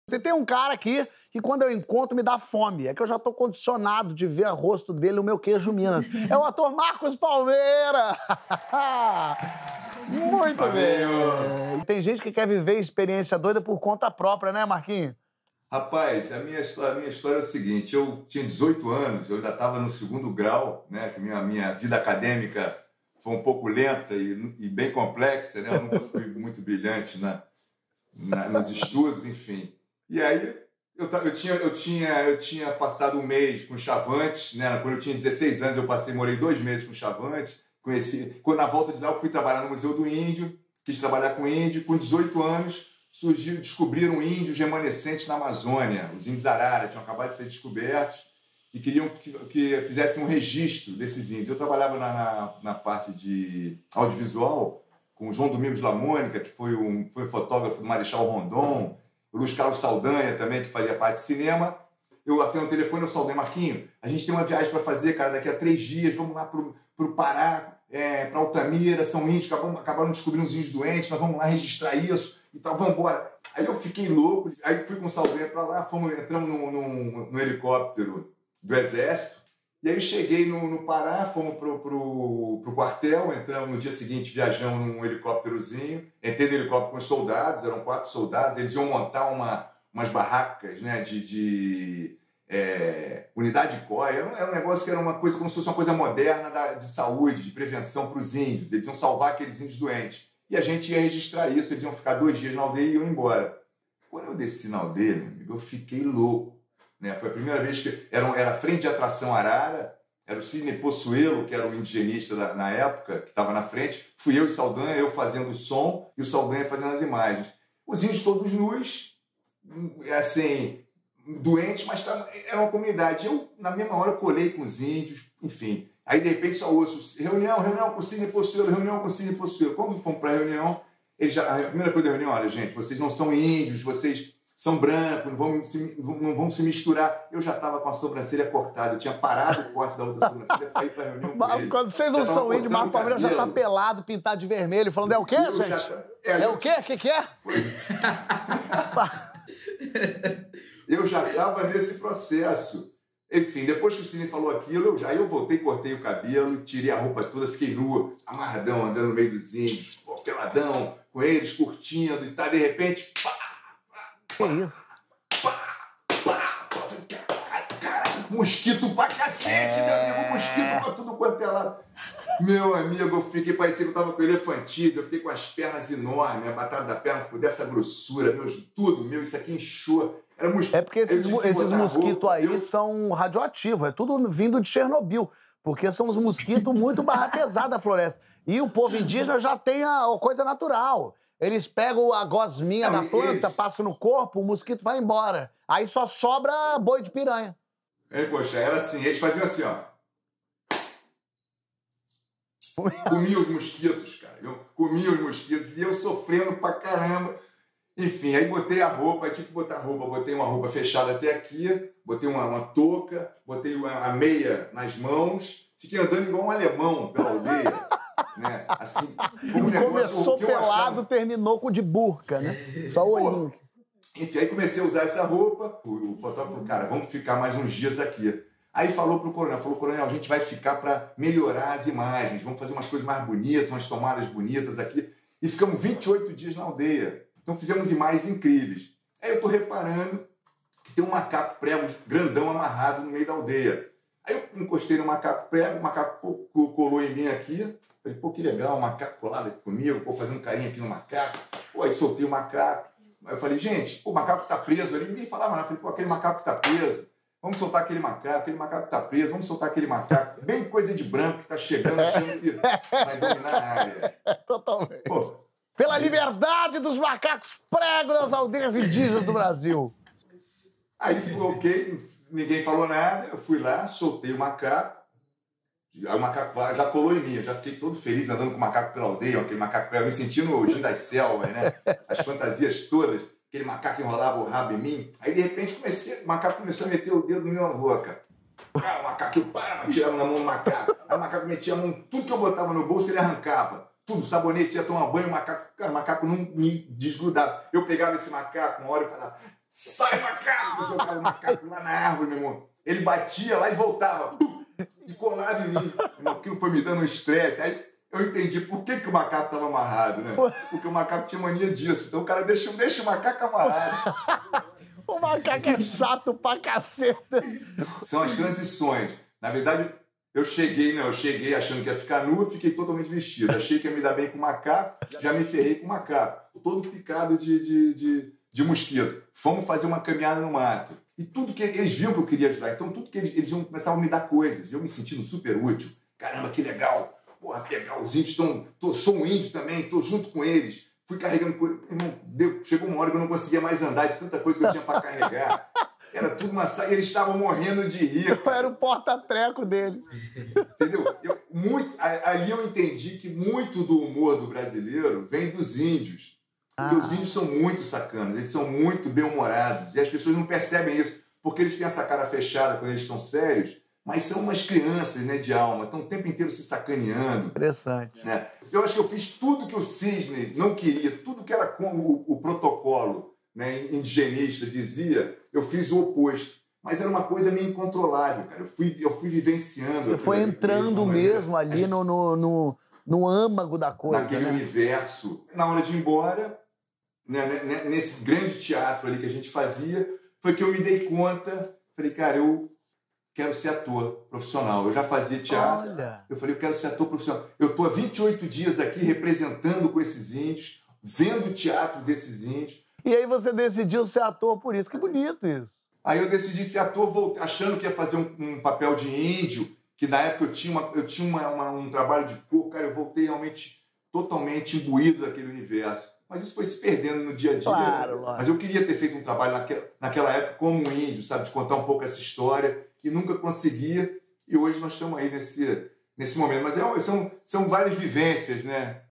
Tem um cara aqui que quando eu encontro me dá fome. É que eu já tô condicionado de ver o rosto dele no meu queijo Minas. É o ator Marcos Palmeira! Muito bem! Tem gente que quer viver experiência doida por conta própria, né, Marquinhos? Rapaz, a minha história é o seguinte, eu tinha 18 anos, eu ainda estava no segundo grau, né, que minha vida acadêmica foi um pouco lenta e bem complexa, né, eu nunca fui muito brilhante nos estudos, enfim. E aí eu tinha passado um mês com Chavantes, né, quando eu tinha 16 anos morei 2 meses com Chavantes, quando na volta de lá eu fui trabalhar no Museu do Índio, quis trabalhar com índio, com 18 anos, descobriram índios remanescentes na Amazônia, os índios Arara, tinham acabado de ser descobertos e queriam que fizessem um registro desses índios. Eu trabalhava na parte de audiovisual com o João Domingos La Mônica, que foi um fotógrafo do Marechal Rondon, o Luiz Carlos Saldanha também, que fazia parte de cinema. Eu atendo o telefone, eu Saldanha, Marquinho, a gente tem uma viagem para fazer, cara, daqui a 3 dias, vamos lá pro Pará, para Altamira, são índios, acabaram de descobrir uns índios doentes, nós vamos lá registrar isso e tal, vamos embora. Aí eu fiquei louco, aí fui com o Saldanha para lá, entramos no helicóptero do Exército, e aí cheguei no Pará, fomos pro quartel, entramos no dia seguinte, viajamos num helicópterozinho, entrei no helicóptero com os soldados, eram 4 soldados, eles iam montar umas barracas, né, unidade COI, era um negócio que era uma coisa como se fosse uma coisa moderna de saúde, de prevenção para os índios. Eles iam salvar aqueles índios doentes. E a gente ia registrar isso, eles iam ficar 2 dias na aldeia e iam embora. Quando eu desci na aldeia, meu amigo, eu fiquei louco. Né? Foi a primeira vez que era a frente de atração Arara, era o Sidney Possuelo, que era o indigenista na época, que estava na frente. Fui eu e Saldanha, eu fazendo o som e o Saldanha fazendo as imagens. Os índios todos nus, assim, doentes, mas era uma comunidade. Eu, na mesma hora, colei com os índios, enfim. Aí, de repente, só ouço reunião com o Sidney Possuelo, reunião com o Sidney Possuelo. Quando fomos para a reunião, a primeira coisa da reunião, olha, gente, vocês não são índios, vocês são brancos, não vão se misturar. Eu já estava com a sobrancelha cortada, eu tinha parado o corte da outra sobrancelha para ir para a reunião com ele. Quando vocês não são índios, Marcos Palmeira já está pelado, pintado de vermelho, falando, é o quê, gente? É o quê? O que é? Eu já estava nesse processo. Enfim, depois que o Sidney falou aquilo, aí eu voltei, cortei o cabelo, tirei a roupa toda, fiquei nua, amarradão, andando no meio dos índios, peladão, com eles, curtindo e tal. De repente, pá, que isso? Mosquito pra cacete, meu amigo, mosquito pra tudo quanto é lado. Meu amigo, eu fiquei, parecia que eu tava com elefantismo, eu fiquei com as pernas enormes, a batata da perna ficou dessa grossura, isso aqui inchou. É porque esses mosquitos aí são radioativos, é tudo vindo de Chernobyl, porque são os mosquitos muito barra pesada da floresta. E o povo indígena já tem a coisa natural. Eles pegam a gosminha da planta, passam no corpo, o mosquito vai embora. Aí só sobra boi de piranha. Poxa, era assim, eles faziam assim, ó. Comia os mosquitos, cara. Eu comia os mosquitos e eu sofrendo pra caramba. Enfim, aí botei a roupa, aí tive que botar a roupa, botei uma roupa fechada até aqui, botei uma touca, botei a meia nas mãos, fiquei andando igual um alemão pela aldeia, né? Assim, começou pelado, terminou com de burca, né? Só o olhinho. Enfim, aí comecei a usar essa roupa, o fotógrafo falou, cara, vamos ficar mais uns dias aqui. Aí falou pro coronel, a gente vai ficar para melhorar as imagens, vamos fazer umas coisas mais bonitas, umas tomadas bonitas aqui. E ficamos 28 dias na aldeia. Então fizemos imagens incríveis. Aí eu tô reparando que tem um macaco prego grandão amarrado no meio da aldeia. Aí eu encostei no macaco prego, o macaco colou em mim aqui. Falei, pô, que legal, o macaco colado aqui comigo, pô, fazendo carinho aqui no macaco. Pô, aí soltei o macaco. Aí eu falei, gente, pô, o macaco tá preso ali. Ninguém falava nada. Eu falei, pô, aquele macaco tá preso. Vamos soltar aquele macaco tá preso, vamos soltar aquele macaco. Bem coisa de branco que tá chegando, achando que vai dominar a área. Totalmente. Pô, pela liberdade dos macacos pregos nas aldeias indígenas do Brasil. Aí foi ok, ninguém falou nada, eu fui lá, soltei o macaco, aí o macaco já colou em mim, eu já fiquei todo feliz andando com o macaco pela aldeia, aquele macaco prego, me sentindo o Jim das Selvas, né? As fantasias todas, aquele macaco enrolava o rabo em mim, aí de repente o macaco começou a meter o dedo na minha boca. O macaco, tirava na mão do macaco, aí o macaco metia a mão, tudo que eu botava no bolso ele arrancava. Tudo, sabonete, ia tomar banho, o macaco não me desgrudava. Eu pegava esse macaco uma hora e falava, sai macaco! Eu jogava o macaco lá na árvore, meu irmão. Ele batia lá e voltava, e colava em mim. Aquilo foi me dando um estresse. Aí eu entendi por que o macaco estava amarrado, né? Porque o macaco tinha mania disso. Então o cara deixa o macaco amarrado. O macaco é chato pra caceta. São as transições. Na verdade, eu cheguei achando que ia ficar nu, eu fiquei totalmente vestido. Achei que ia me dar bem com o macaco, já me ferrei com o macaco. Todo picado de mosquito. Fomos fazer uma caminhada no mato. E tudo que eles viam que eu queria ajudar. Então, tudo que eles iam começar a me dar coisas. Eu me sentindo super útil. Caramba, que legal. Porra, legal. Os índios sou um índio também, estou junto com eles. Fui carregando coisa. Chegou uma hora que eu não conseguia mais andar de tanta coisa que eu tinha para carregar. Era tudo uma saia. Eles estavam morrendo de rir. Eu era o porta-treco deles. Entendeu? Ali eu entendi que muito do humor do brasileiro vem dos índios. Porque os índios são muito sacanas, eles são muito bem-humorados. E as pessoas não percebem isso, porque eles têm essa cara fechada quando eles estão sérios, mas são umas crianças, né, de alma, estão o tempo inteiro se sacaneando. Interessante. Né? Eu acho que eu fiz tudo que o Cisne não queria, tudo que era como o protocolo, né, indigenista dizia, eu fiz o oposto. Mas era uma coisa meio incontrolável, cara. Eu fui vivenciando. Você foi entrando mesmo ali no âmago da coisa. Naquele universo. Na hora de ir embora, né, nesse grande teatro ali que a gente fazia, foi que eu me dei conta, falei, cara, eu quero ser ator profissional. Eu já fazia teatro. Olha. Eu falei, eu quero ser ator profissional. Eu estou há 28 dias aqui representando com esses índios, vendo o teatro desses índios. E aí você decidiu ser ator por isso. Que bonito isso. Aí eu decidi ser ator, achando que ia fazer um papel de índio, que na época eu tinha um trabalho de cor, cara, eu voltei realmente totalmente imbuído daquele universo. Mas isso foi se perdendo no dia a dia. Claro, Mas eu queria ter feito um trabalho naquela época como um índio, sabe? De contar um pouco essa história, e nunca conseguia. E hoje nós estamos aí nesse momento. Mas são várias vivências, né?